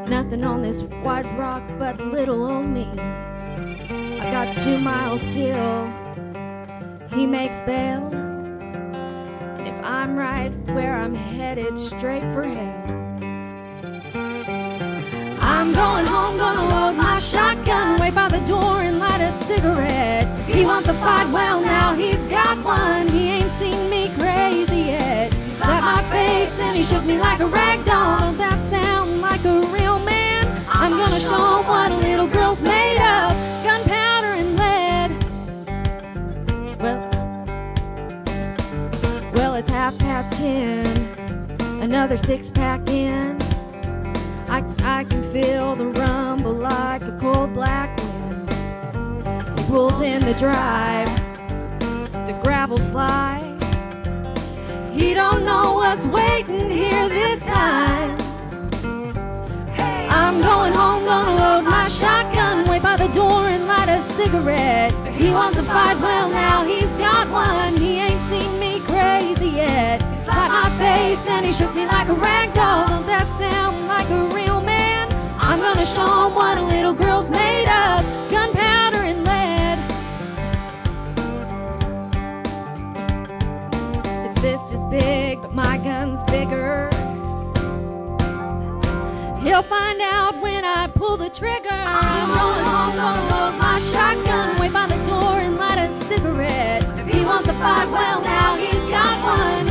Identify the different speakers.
Speaker 1: Nothing on this white rock but little old me. I got 2 miles till he makes bail. And if I'm right where I'm headed, straight for hell. I'm going home, gonna load my shotgun, wait by the door and light a cigarette. He wants to fight, well now he's got one. He ain't seen me crazy yet. He slapped my face and he shook me like a rag doll. Don't that sound like a real man? I'm gonna show him what a little girl's made of. Gunpowder and lead. Well, it's 10:30. Another 6-pack in. I can feel the rumble like a cold black wind. He pulls in the drive, the gravel flies. He don't know what's waiting here this time. I'm going home, gonna load my shotgun, wait by the door and light a cigarette. He wants to fight, well now he's got one. He ain't seen me crazy yet. He slapped my face and he shook me like a rag doll. Don't that sound like a real man? I'm gonna show him what a little girl's made of. Gunpowder and lead. His fist is big, but my gun's bigger. He'll find out when I pull the trigger. I'm going home, gonna load my shotgun, wait by the door and light a cigarette. If he wants to fight, well now he's got one.